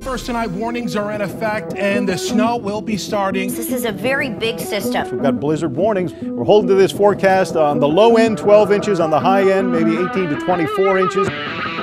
First tonight, warnings are in effect, and the snow will be starting. This is a very big system. We've got blizzard warnings. We're holding to this forecast on the low end, 12 inches, on the high end, maybe 18 to 24 inches.